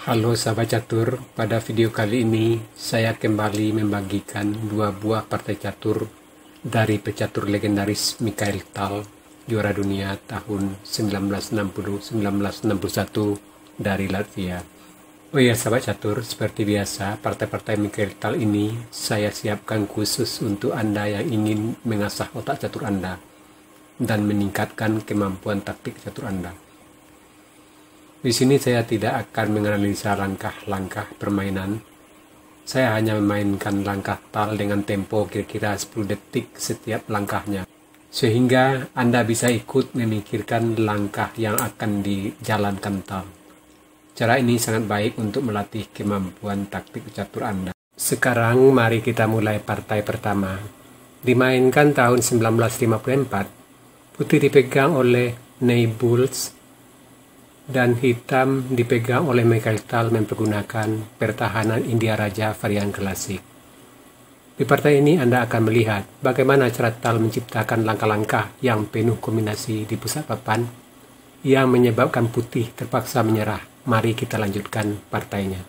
Halo sahabat catur, pada video kali ini saya kembali membagikan dua buah partai catur dari pecatur legendaris Mikhail Tal, juara dunia tahun 1960-1961 dari Latvia. Oh iya sahabat catur, seperti biasa partai-partai Mikhail Tal ini saya siapkan khusus untuk Anda yang ingin mengasah otak catur Anda dan meningkatkan kemampuan taktik catur Anda. Di sini saya tidak akan menganalisa langkah-langkah permainan. Saya hanya memainkan langkah Tal dengan tempo kira-kira 10 detik setiap langkahnya. Sehingga Anda bisa ikut memikirkan langkah yang akan dijalankan Tal. Cara ini sangat baik untuk melatih kemampuan taktik catur Anda. Sekarang mari kita mulai partai pertama. Dimainkan tahun 1954, putih dipegang oleh Neighbours dan hitam dipegang oleh Mikhail Tal mempergunakan pertahanan India Raja varian klasik. Di partai ini Anda akan melihat bagaimana cara Tal menciptakan langkah-langkah yang penuh kombinasi di pusat papan yang menyebabkan putih terpaksa menyerah. Mari kita lanjutkan partainya.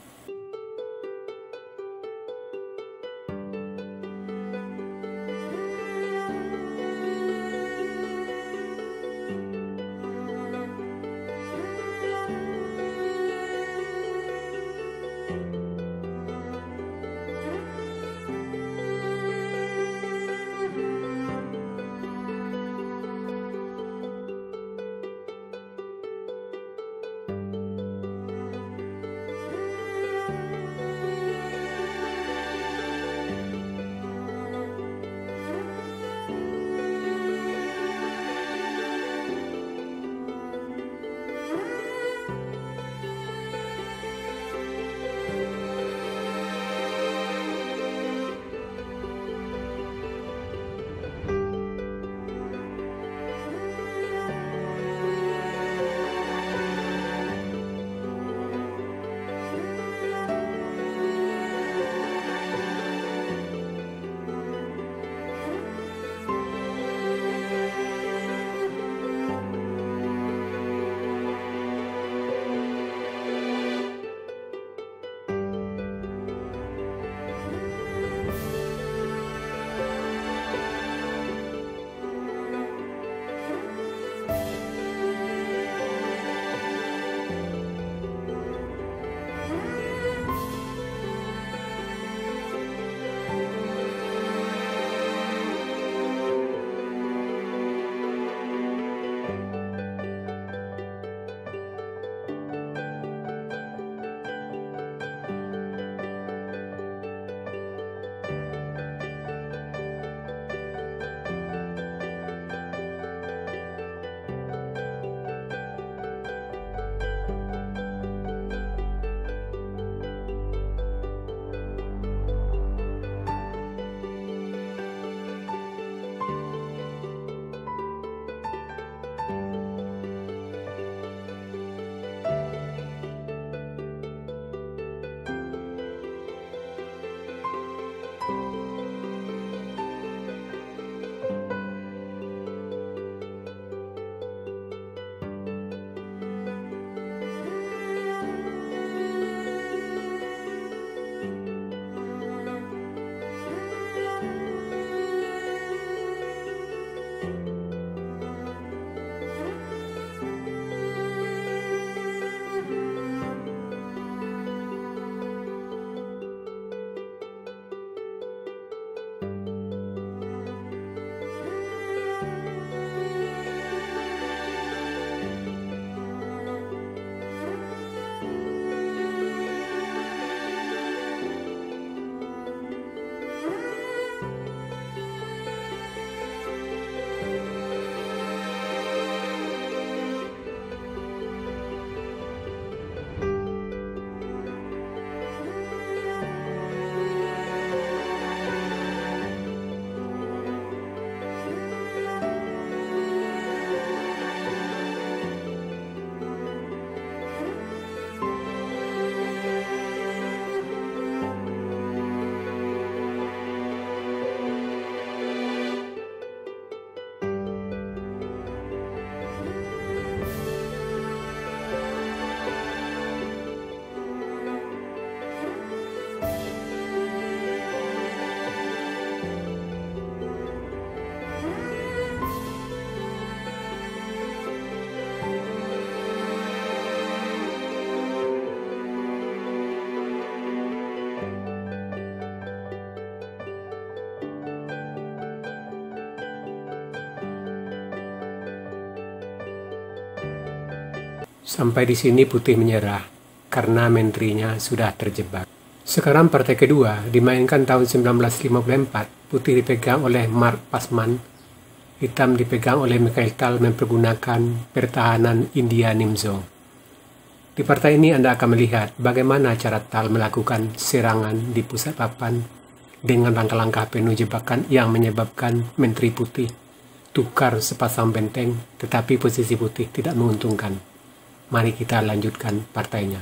Sampai di sini Putih menyerah karena menterinya sudah terjebak. Sekarang partai kedua dimainkan tahun 1954. Putih dipegang oleh Mark Pasman, hitam dipegang oleh Mikhail Tal mempergunakan pertahanan India Nimzo. Di partai ini Anda akan melihat bagaimana cara Tal melakukan serangan di pusat papan dengan langkah-langkah penuh jebakan yang menyebabkan Menteri Putih tukar sepasang benteng, tetapi posisi Putih tidak menguntungkan. Mari kita lanjutkan partainya.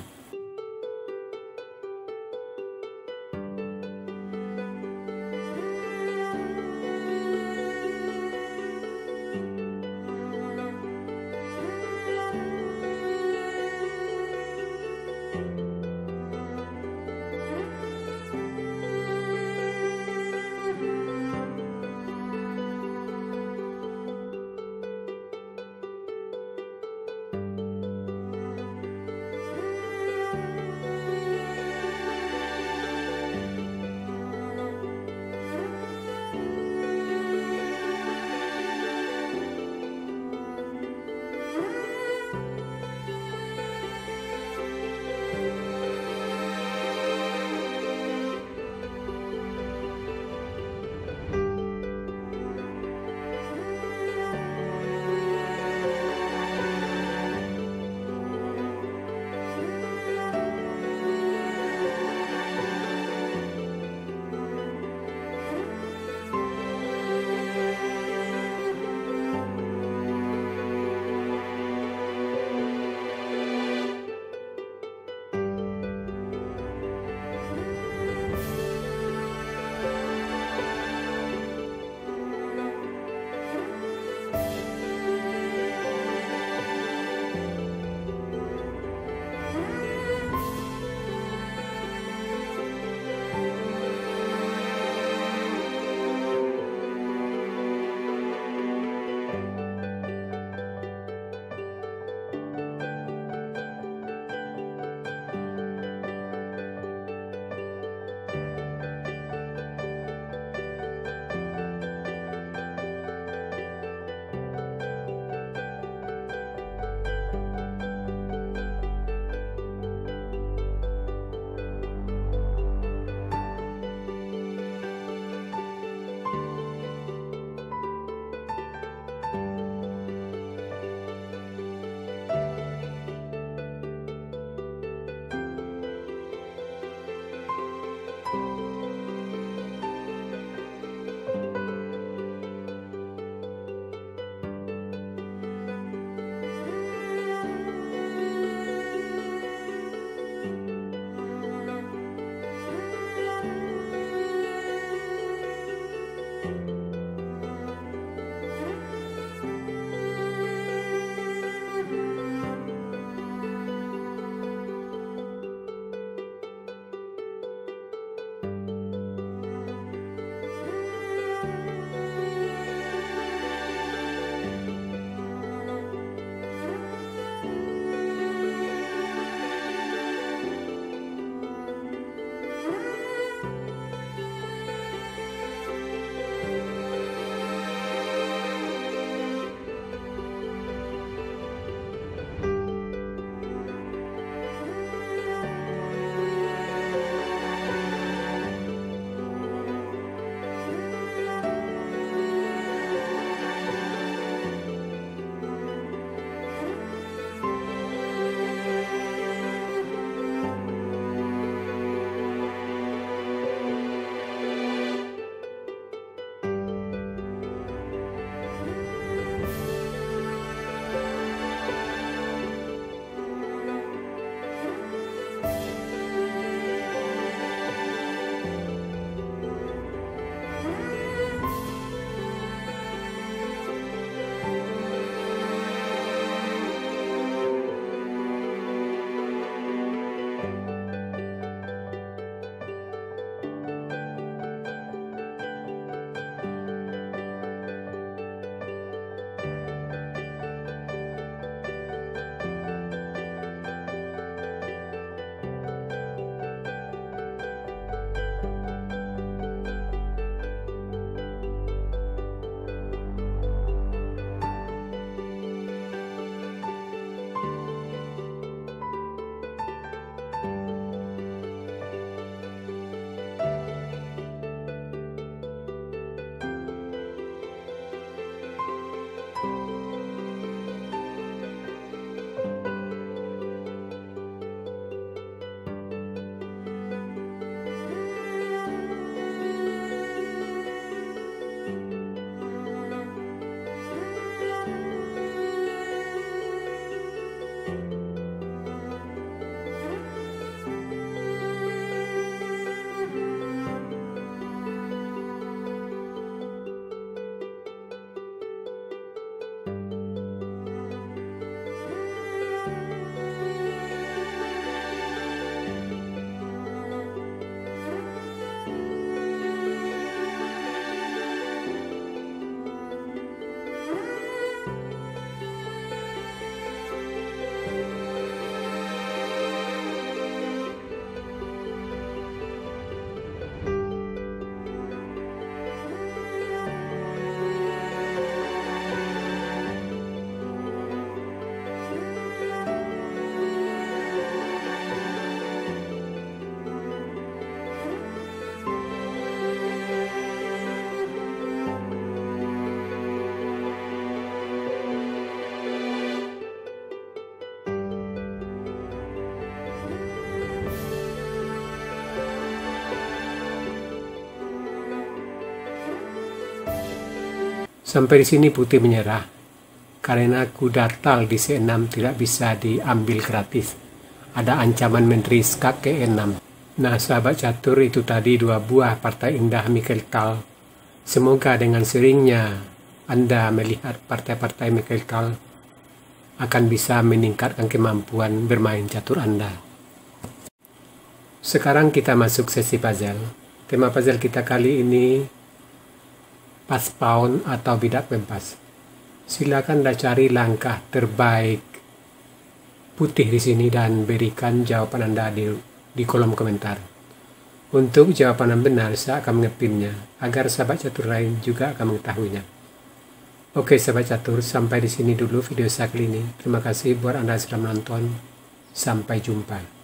Sampai di sini putih menyerah, karena kuda tal di C6 tidak bisa diambil gratis. Ada ancaman menteriskak ke E6. Nah, sahabat catur, itu tadi 2 buah partai indah Mikhail Tal. Semoga dengan seringnya Anda melihat partai-partai Mikhail Tal akan bisa meningkatkan kemampuan bermain catur Anda. Sekarang kita masuk sesi puzzle. Tema puzzle kita kali ini pas pawn atau bidak pempas. Silakan Anda cari langkah terbaik putih di sini dan berikan jawaban Anda di kolom komentar. Untuk jawaban yang benar, saya akan mengepinnya agar sahabat catur lain juga akan mengetahuinya. Oke sahabat catur, sampai di sini dulu video saya kali ini. Terima kasih buat Anda yang sudah menonton. Sampai jumpa.